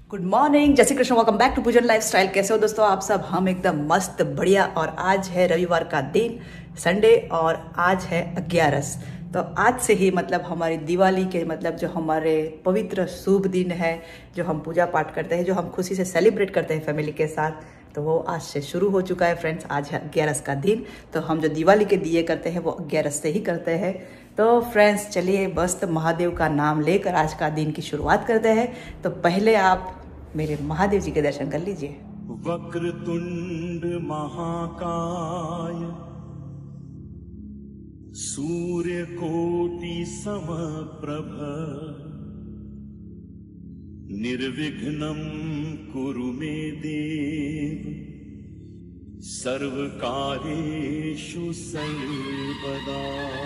Good morning, जय Shri Krishna. Welcome back to Poojan lifestyle. कैसे हो दोस्तों आप सब? हम एकदम मस्त बढ़िया। और आज है रविवार का दिन, संडे, और आज है 11। तो आज से ही मतलब हमारी दिवाली के मतलब जो हमारे पवित्र शुभ दिन है, जो हम पूजा पाठ करते हैं, जो हम खुशी से सेलिब्रेट करते हैं फैमिली के साथ, तो वो आज से शुरू हो चुका है फ्रेंड्स। आज है 11 का दिन। तो हम जो दिवाली के दिए करते हैं वो 11 से ही करते हैं। तो फ्रेंड्स चलिए मस्त महादेव का नाम लेकर आज का दिन की शुरुआत करते हैं। तो पहले आप मेरे महादेव जी के दर्शन कर लीजिए। वक्रतुंड महाकाय सूर्यकोटि समप्रभ निर्विघ्नं कुरु मे देव सर्वकार्येषु सर्वदा।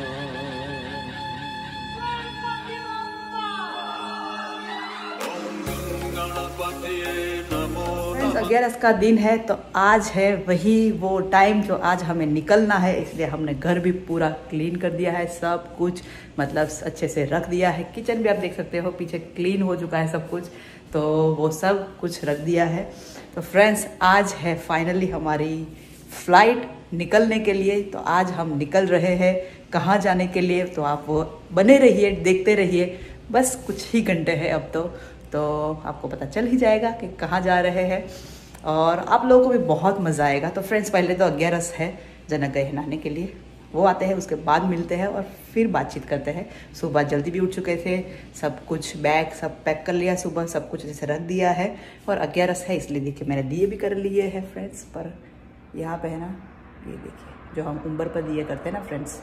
11 का दिन है तो आज है वही वो टाइम जो आज हमें निकलना है, इसलिए हमने घर भी पूरा क्लीन कर दिया है। सब कुछ मतलब अच्छे से रख दिया है। किचन भी आप देख सकते हो पीछे क्लीन हो चुका है सब कुछ, तो वो सब कुछ रख दिया है। तो फ्रेंड्स आज है फाइनली हमारी फ्लाइट निकलने के लिए। तो आज हम निकल रहे हैं कहाँ जाने के लिए, तो आप वो बने रहिए, देखते रहिए। बस कुछ ही घंटे हैं अब तो आपको पता चल ही जाएगा कि कहाँ जा रहे हैं और आप लोगों को भी बहुत मज़ा आएगा। तो फ्रेंड्स पहले तो 11 है, जनक गए नहाने के लिए, वो आते हैं, उसके बाद मिलते हैं और फिर बातचीत करते हैं। सुबह जल्दी भी उठ चुके थे, सब कुछ बैग सब पैक कर लिया, सुबह सब कुछ जैसे रख दिया है। और 11 है इसलिए देखिए मैंने दिए भी कर लिए हैं फ्रेंड्स। पर यहाँ पे है ना, ये देखिए जो हम उम्बर पर दिए करते हैं ना फ्रेंड्स,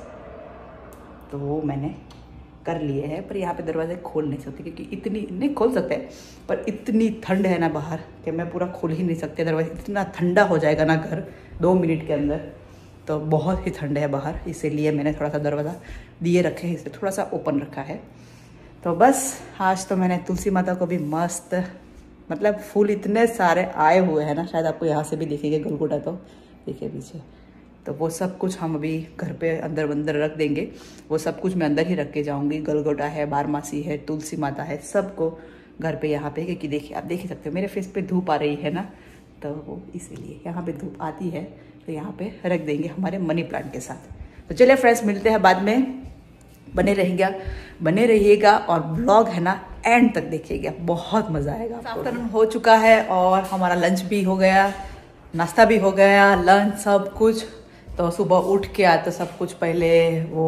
तो वो मैंने कर लिए हैं। पर यहाँ पे दरवाजे खोल नहीं सकते क्योंकि इतनी नहीं खोल सकते, पर इतनी ठंड है ना बाहर कि मैं पूरा खोल ही नहीं सकते दरवाजे। इतना ठंडा हो जाएगा ना घर 2 मिनट के अंदर, तो बहुत ही ठंड है बाहर, इसीलिए मैंने थोड़ा सा दरवाज़ा दिए रखे हैं, इसे थोड़ा सा ओपन रखा है। तो बस आज तो मैंने तुलसी माता को भी मस्त मतलब फूल इतने सारे आए हुए हैं ना, शायद आपको यहाँ से भी दिखेंगे गलगोटा, तो देखिए पीछे। तो वो सब कुछ हम अभी घर पे अंदर रख देंगे। वो सब कुछ मैं अंदर ही रख के जाऊंगी। गलगोटा है, बारमासी है, तुलसी माता है, सबको घर पे यहाँ पे, क्योंकि देखिए आप देख ही सकते हो मेरे फेस पे धूप आ रही है ना, तो वो इसीलिए यहाँ पे धूप आती है, तो यहाँ पे रख देंगे हमारे मनी प्लांट के साथ। तो चलिए फ्रेंड्स मिलते हैं बाद में। बने रहिएगा और ब्लॉग है ना एंड तक देखिएगा, बहुत मज़ा आएगा। आफ्टरनून हो चुका है और हमारा लंच भी हो गया, नाश्ता भी हो गया, लंच सब कुछ। तो सुबह उठ के आए तो सब कुछ पहले वो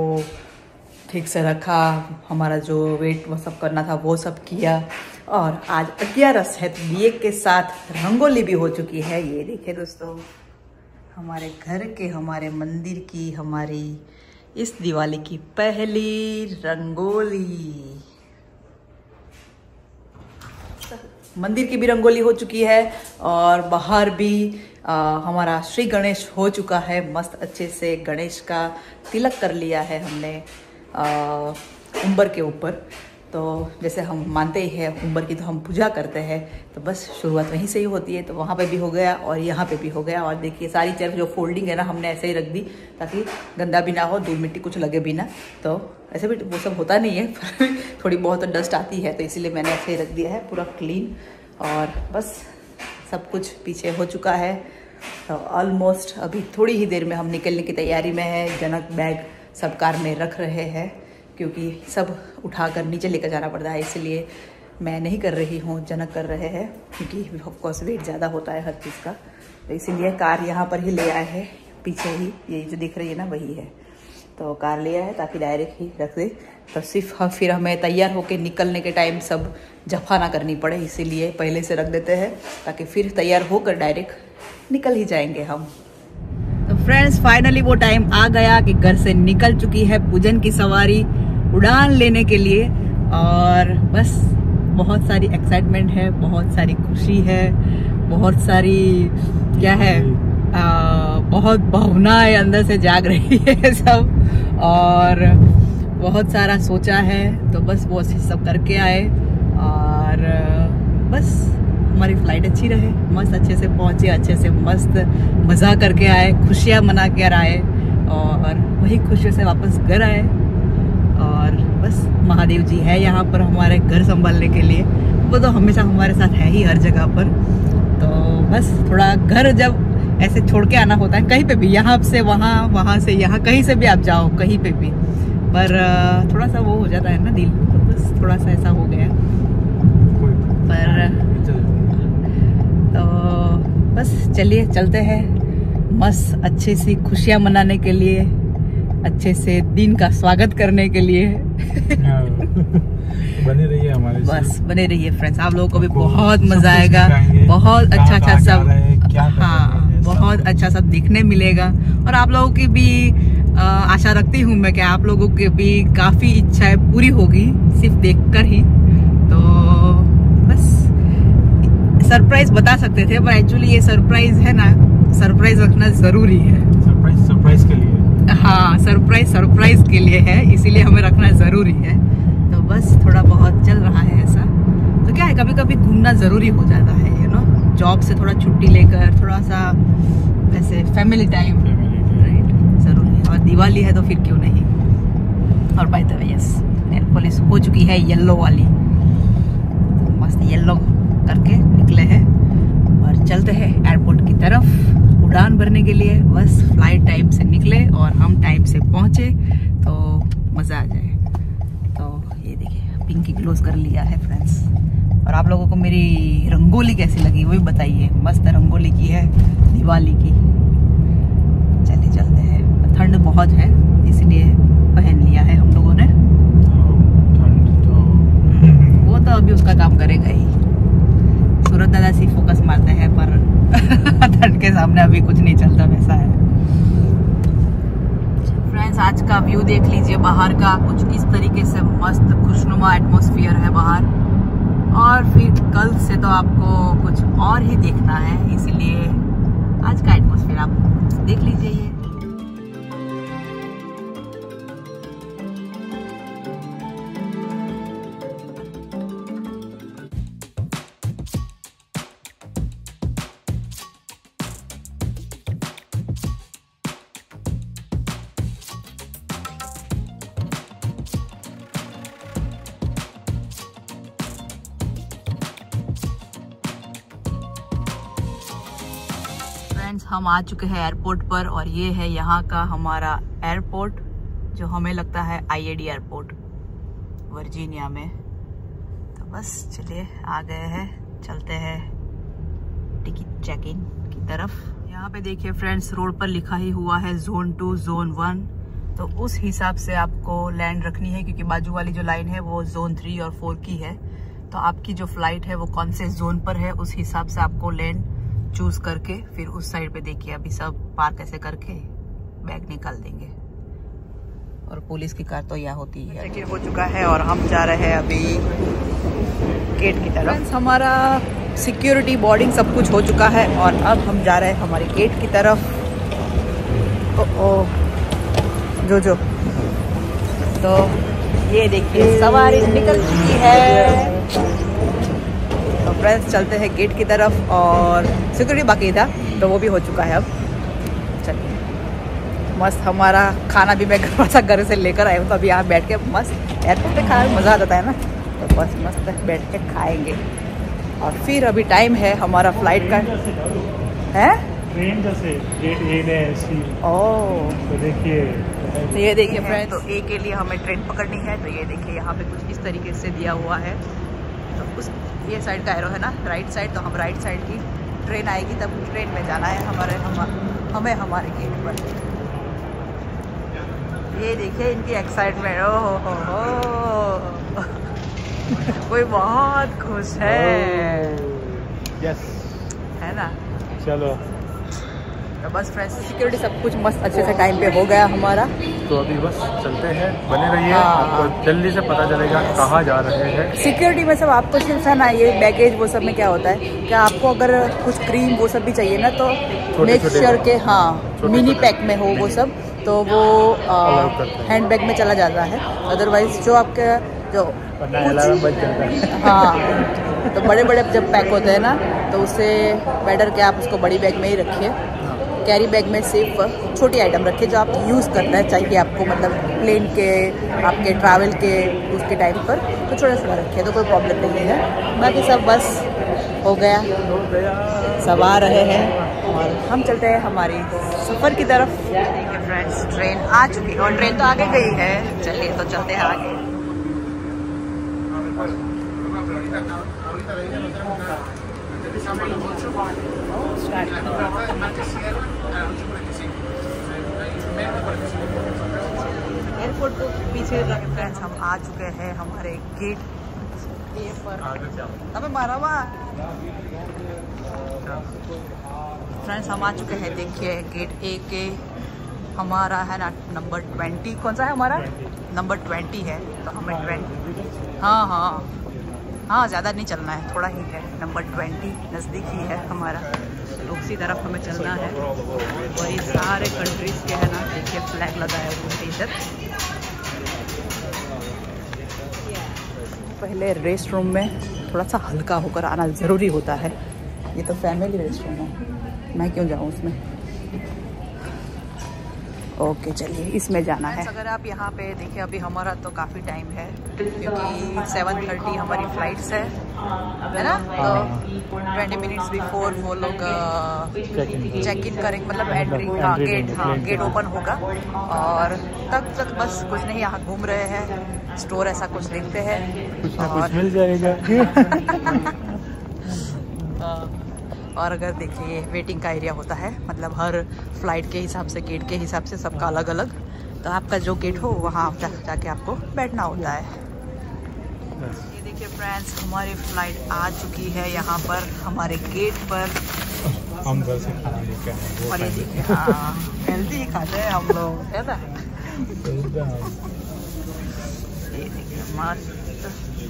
ठीक से रखा, हमारा जो वेट वो सब करना था वो सब किया। और आज 11 है तो दिए के साथ रंगोली भी हो चुकी है। ये देखिए दोस्तों, हमारे घर के, हमारे मंदिर की, हमारी इस दिवाली की पहली रंगोली। मंदिर की भी रंगोली हो चुकी है और बाहर भी हमारा श्री गणेश हो चुका है। मस्त अच्छे से गणेश का तिलक कर लिया है हमने उम्बर के ऊपर। तो जैसे हम मानते ही हैं उम्बर की, तो हम पूजा करते हैं, तो बस शुरुआत वहीं से ही होती है। तो वहाँ पे भी हो गया और यहाँ पे भी हो गया। और देखिए सारी चेयर जो फोल्डिंग है ना, हमने ऐसे ही रख दी ताकि गंदा भी ना हो, धूल मिट्टी कुछ लगे भी ना। तो ऐसे भी वो सब होता नहीं है, पर थोड़ी बहुत डस्ट आती है, तो इसीलिए मैंने ऐसे ही रख दिया है पूरा क्लीन। और बस सब कुछ पीछे हो चुका है। तो ऑलमोस्ट अभी थोड़ी ही देर में हम निकलने की तैयारी में है। जनक बैग सब कार में रख रहे हैं क्योंकि सब उठाकर नीचे लेकर जाना पड़ता है, इसलिए मैं नहीं कर रही हूँ, जनक कर रहे हैं, क्योंकि ऑफकोर्स वेट ज़्यादा होता है हर चीज़ का। तो इसीलिए कार यहाँ पर ही ले आए हैं, पीछे ही ये जो दिख रही है ना वही है। तो कार ले आए ताकि डायरेक्ट ही रख दे, तो सिर्फ फिर हमें तैयार होकर निकलने के टाइम सब जफा ना करनी पड़े, इसीलिए पहले से रख देते हैं ताकि फिर तैयार होकर डायरेक्ट निकल ही जाएंगे हम। तो फ्रेंड्स फाइनली वो टाइम आ गया कि घर से निकल चुकी है पूजन की सवारी उड़ान लेने के लिए। और बस बहुत सारी एक्साइटमेंट है, बहुत सारी खुशी है, बहुत सारी क्या है, बहुत भावनाएं अंदर से जाग रही है सब, और बहुत सारा सोचा है। तो बस वो सब करके आए और बस हमारी फ्लाइट अच्छी रहे, मस्त अच्छे से पहुंचे, अच्छे से मस्त मज़ा करके आए, खुशियाँ मना कर आए और वही खुशियों से वापस घर आए। और बस महादेव जी है यहाँ पर हमारे घर संभालने के लिए, वो तो हमेशा हमारे साथ है ही हर जगह पर। तो बस थोड़ा घर जब ऐसे छोड़ के आना होता है कहीं पे भी, यहाँ से वहाँ, वहाँ से यहाँ, कहीं से भी आप जाओ कहीं पे भी, पर थोड़ा सा वो हो जाता है ना दिल, तो बस थोड़ा सा ऐसा हो गया। पर तो बस चलिए चलते हैं मस्त अच्छे सी खुशियाँ मनाने के लिए, अच्छे से दिन का स्वागत करने के लिए। बने रहिए हमारे बस बने रहिए फ्रेंड्स, आप लोगों को भी बहुत मजा आएगा, बहुत अच्छा अच्छा सब, हाँ बहुत अच्छा सब दिखने मिलेगा। और आप लोगों की भी आशा रखती हूँ मैं कि आप लोगों की भी काफी इच्छाएं पूरी होगी सिर्फ देखकर ही। तो बस सरप्राइज बता सकते थे, पर एक्चुअली ये सरप्राइज है ना, सरप्राइज रखना जरूरी है। सरप्राइज के लिए, हाँ सरप्राइज के लिए है, इसीलिए हमें रखना जरूरी है। तो बस थोड़ा बहुत चल रहा है ऐसा। तो क्या है, कभी कभी घूमना जरूरी हो जाता है, यू नो, जॉब से थोड़ा छुट्टी लेकर थोड़ा सा वैसे फैमिली टाइम राइट जरूरी है। और दिवाली है तो फिर क्यों नहीं। और by the way yes, nail polish हो चुकी है येलो वाली, तो मस्त येलो करके निकले हैं और चलते हैं एयरपोर्ट की तरफ उड़ान भरने के लिए। बस फ्लाइट टाइम से निकले और हम टाइम से पहुंचे तो मज़ा आ जाए। तो ये देखिए पिंकी क्लोज कर लिया है फ्रेंड्स। और आप लोगों को मेरी रंगोली कैसी लगी वो भी बताइए, मस्त रंगोली की है दिवाली की। चलिए चलते हैं, ठंड बहुत है इसलिए पहन लिया है हम लोगों ने। वो तो अभी उसका काम करेगा ही, सूरज दादा सी फोकस मारते हैं, पर ठंड के सामने अभी कुछ नहीं चलता वैसा है। फ्रेंड्स आज का व्यू देख लीजिए बाहर का, कुछ इस तरीके से मस्त खुशनुमा एटमॉस्फेयर है बाहर। और फिर कल से तो आपको कुछ और ही देखना है, इसलिए आज का एटमॉस्फेयर आप देख लीजिए। ये हम आ चुके हैं एयरपोर्ट पर और ये है यहाँ का हमारा एयरपोर्ट, जो हमें लगता है IAD एयरपोर्ट वर्जीनिया में। तो बस चलिए आ गए हैं, चलते हैं टिकट चेक इन की तरफ। यहाँ पे देखिए फ्रेंड्स रोड पर लिखा ही हुआ है Zone 2 Zone 1, तो उस हिसाब से आपको लैंड रखनी है, क्योंकि बाजू वाली जो लाइन है वो Zone 3 और 4 की है। तो आपकी जो फ्लाइट है वो कौन से जोन पर है उस हिसाब से आपको लैंड चूज करके फिर उस साइड पे देखिए अभी सब पार्क ऐसे करके बैग निकाल देंगे। और पुलिस की कार तो यह होती है। चेक इन हो चुका है और हम जा रहे हैं अभी गेट की तरफ। हमारा सिक्योरिटी बोर्डिंग सब कुछ हो चुका है और अब हम जा रहे हैं हमारे गेट की तरफ। जो तो ये देखिए सवारी निकल चुकी है। तो फ्रेंड्स चलते हैं गेट की तरफ और सिक्योरिटी बाकी था तो वो भी हो चुका है। अब चलिए मस्त हमारा खाना भी मैं घर से लेकर आया हूँ, तो अभी यहाँ बैठ के मस्त एयरपोर्ट पे खाना मज़ा आ जाता है ना, तो बस मस्त बैठ के खाएंगे। और फिर अभी टाइम है हमारा फ्लाइट का है ट्रेन जैसे गेट ए है। ओह तो देखिए, तो ये देखिए फ्रेंड्स, तो ए के लिए हमें ट्रेन पकड़नी है। तो ये देखिए यहाँ पे कुछ इस तरीके से दिया हुआ है। तो उस ये साइड का एरो है ना राइट साइड, तो हम राइट साइड की ट्रेन आएगी तब ट्रेन में जाना है हमें हमारे गेट पर। ये देखिए इनकी एक्साइटमेंट, ओ हो कोई बहुत खुश है। यस है ना। चलो तो बस फ्रेंड्स सिक्योरिटी सब कुछ मस्त अच्छे से टाइम पे हो गया हमारा। तो अभी बस चलते हैं, बने रहिए, आपको जल्दी से पता चलेगा कहाँ जा रहे हैं। सिक्योरिटी में सब आपको सिर्फ है ना ये बैगेज वो सब में क्या होता है, क्या आपको अगर कुछ क्रीम वो सब भी चाहिए ना तो मेक श्योर के मिनी पैक में हो वो सब, तो वो हैंड बैग में चला जाता है। अदरवाइज जो आपके जो तो बड़े बड़े जब पैक होते हैं ना तो उससे बेटर कि आप उसको बड़ी बैग में ही रखिए। कैरी बैग में सिर्फ छोटी आइटम रखिए जो आप यूज़ करना चाहिए आपको, मतलब प्लेन के आपके ट्रैवल के उसके टाइम पर, तो छोटा सा रखे तो कोई प्रॉब्लम नहीं है। बाकी सब बस हो गया, सब आ रहे हैं और हम चलते हैं हमारी सफ़र की तरफ। देखिए फ्रेंड्स, ट्रेन आ चुकी है और ट्रेन तो आगे गई है। चलिए तो चलते हैं आगे। एयरपोर्ट को पीछे रखे फ्रेंड्स, हम आ चुके हैं हमारे गेट ए पर। अबे मारा हुआ फ्रेंड्स, हम आ चुके हैं। देखिए गेट ए के हमारा है ना नंबर 20। कौन सा है हमारा? नंबर 20 है। तो हमें 20, हाँ ज़्यादा नहीं चलना है, थोड़ा ही है। नंबर 20 नज़दीक ही है हमारा, तो उसी तरफ हमें चलना है। और ये सारे कंट्रीज़ के है ना, देखिए फ्लैग लगाया हुआ है इधर। पहले रेस्ट रूम में थोड़ा सा हल्का होकर आना ज़रूरी होता है। ये तो फैमिली रेस्ट रूम है, मैं क्यों जाऊँ उसमें। ओके चलिए, इसमें जाना है। अगर आप यहाँ पे देखिए, अभी हमारा तो काफ़ी टाइम है क्योंकि 7:30 हमारी फ्लाइट्स है ना। तो 20 मिनट्स बिफोर वो लोग चेक इन करेंगे, मतलब एंट्री, गेट ओपन होगा। और तब तक बस कुछ नहीं, यहाँ घूम रहे हैं, स्टोर ऐसा कुछ देखते हैं, कुछ मिल जाएगा। और अगर देखिए वेटिंग का एरिया होता है, मतलब हर फ्लाइट के हिसाब से, गेट के हिसाब से सबका अलग अलग। तो आपका जो गेट हो वहाँ जाके आपको बैठना होता है। ये देखिए फ्रेंड्स, हमारी फ्लाइट आ चुकी है यहाँ पर हमारे गेट पर। हम घर से खाना लेके आए। और ये देखिए, हाँ हेल्दी खाते हैं हम लोग, है ना। ये देखिए मस्त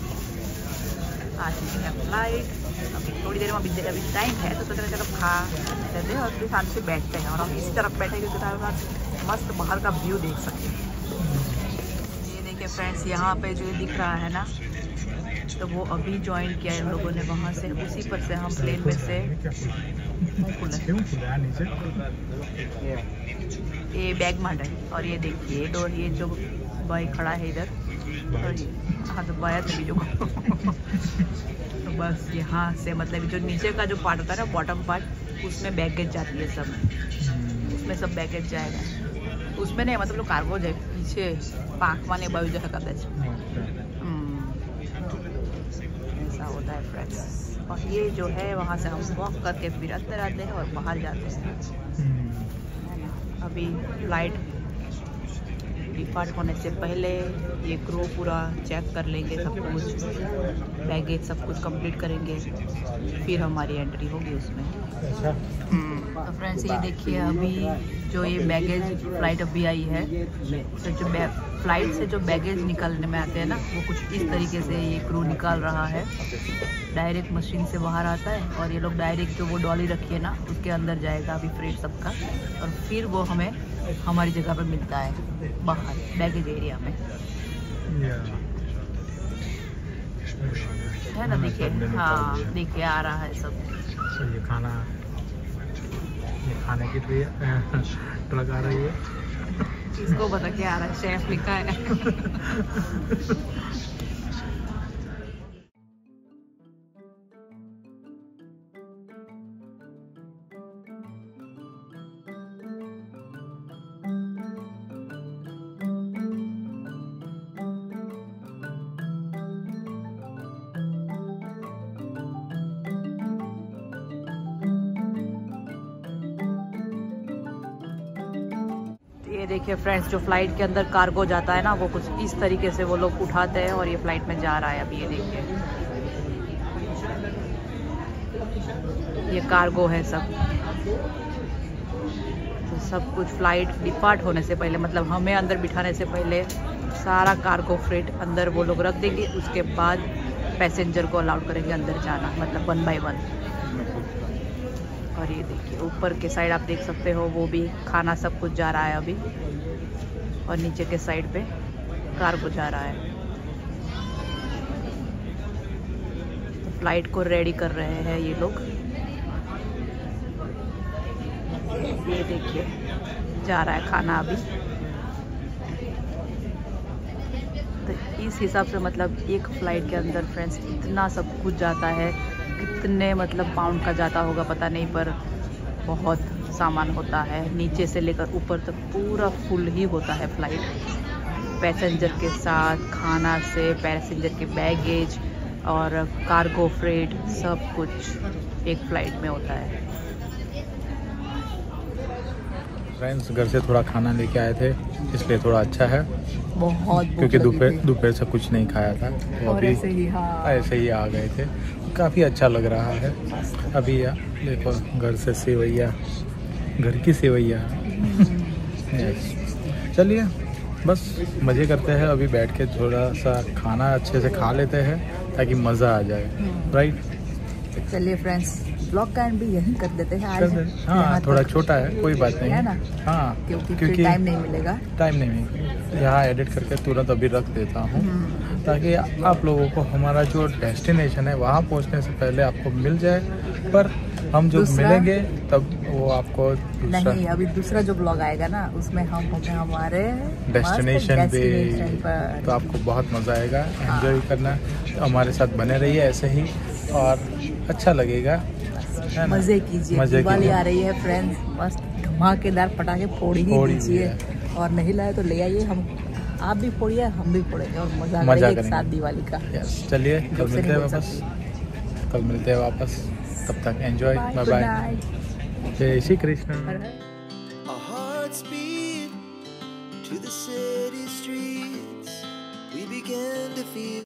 आ चुकी है फ्लाइट। अभी थोड़ी देर में अभी टाइम है तो सोचा चलो खा लेते हैं और फिर शांति से बैठते हैं। और हम इसी तरफ बैठे क्योंकि मस्त बाहर का व्यू देख सकते हैं। ये देखिए फ्रेंड्स, यहाँ पे जो दिख रहा है ना, तो वो अभी ज्वाइन किया है हम लोगों ने वहाँ से। उसी पर से हम प्लेन में से ये बैग मार है। और ये देखिए डोर, ये जो बॉय खड़ा है इधर, हाँ तो बाया तभी जो तो बस यहाँ से, मतलब जो नीचे का जो पार्ट होता है ना, बॉटम पार्ट, उसमें बैगेज जाती है सब, उसमें सब बैगेज जाएगा। उसमें नहीं, मतलब कार्गो जाए पीछे पाक माने बाजू जैसा करता है, ऐसा होता है फ्रेंड्स। और ये जो है वहाँ से हम वॉक करके फिर अंदर आते हैं और बाहर जाते हैं। अभी फ्लाइट डिपार्ट होने से पहले ये क्रू पूरा चेक कर लेंगे, सब कुछ बैगेज सब कुछ कंप्लीट करेंगे, फिर हमारी एंट्री होगी उसमें। तो फ्रेंड्स ये देखिए, अभी जो ये बैगेज फ्लाइट अभी आई है, तो जो फ्लाइट से जो बैगेज निकालने में आते हैं ना, वो कुछ इस तरीके से ये क्रू निकाल रहा है। डायरेक्ट मशीन से बाहर आता है और ये लोग डायरेक्ट जो वो डॉली रखी है ना, उसके अंदर जाएगा अभी फ्रेट सबका, और फिर वो हमें हमारी जगह पर मिलता है बाहर बैगेज एरिया में, है ना। देखिए, हाँ देखिए आ रहा है सब। ये खाने की ट्रक आ रही है। इसको बता क्या आ रहा है, शेफ लिखा है। ये देखिए फ्रेंड्स, जो फ्लाइट के अंदर कार्गो जाता है ना, वो कुछ इस तरीके से वो लोग उठाते हैं और ये फ्लाइट में जा रहा है। अभी ये देखिए, ये कार्गो है सब। तो सब कुछ फ्लाइट डिपार्ट होने से पहले, मतलब हमें अंदर बिठाने से पहले सारा कार्गो फ्रेट अंदर वो लोग रख देंगे। उसके बाद पैसेंजर को अलाउड करेंगे अंदर जाना, मतलब 1 बाय 1। और ये देखिए ऊपर के साइड आप देख सकते हो, वो भी खाना सब कुछ जा रहा है अभी, और नीचे के साइड पे कार्गो जा रहा है। तो फ्लाइट को रेडी कर रहे हैं ये लोग। ये देखिए जा रहा है खाना अभी। तो इस हिसाब से मतलब एक फ़्लाइट के अंदर फ्रेंड्स इतना सब कुछ जाता है, कितने मतलब पाउंड का जाता होगा पता नहीं, पर बहुत सामान होता है। नीचे से लेकर ऊपर तक पूरा फुल ही होता है फ़्लाइट, पैसेंजर के साथ, खाना से पैसेंजर के बैगेज और कार्गो फ्रेट सब कुछ एक फ़्लाइट में होता है। फ्रेंड्स घर से थोड़ा खाना लेके आए थे, इसलिए थोड़ा अच्छा है बहुत, क्योंकि दोपहर से कुछ नहीं खाया था, वो और अभी ऐसे ही आ गए थे। काफ़ी अच्छा लग रहा है। अभी देखो घर से सेवैया, घर की सेवैया। चलिए बस मज़े करते हैं, अभी बैठ के थोड़ा सा खाना अच्छे से खा लेते हैं ताकि मज़ा आ जाए। राइट, चलिए फ्रेंड्स ब्लॉग का एंड भी यहीं कर देते हैं आज। हाँ थोड़ा छोटा है, कोई बात नहीं है ना, हाँ क्योंकि टाइम नहीं मिलेगा। यहाँ एडिट करके तुरंत अभी रख देता हूँ ताकि आप लोगों को हमारा जो डेस्टिनेशन है वहाँ पहुँचने से पहले आपको मिल जाए। पर हम जब मिलेंगे तब वो आपको नहीं, अभी दूसरा जो ब्लॉग आएगा ना उसमें हम होंगे हमारे डेस्टिनेशन पे, तो आपको बहुत मज़ा आएगा। एंजॉय करना, हमारे साथ बने रहिए ऐसे ही और अच्छा लगेगा। मज़े कीजिए, दिवाली आ रही है फ्रेंड्स, मस्त धमाकेदार पटाखे फोड़ ही दीजिए, और नहीं लाए तो ले आइए, हम आप भी फोड़िए हम भी फोड़ेंगे और मज़ा करेंगे साथ दिवाली का। चलिए कल मिलते हैं वापस, तब तक एंजॉय, बाय बाय, जय श्री कृष्ण।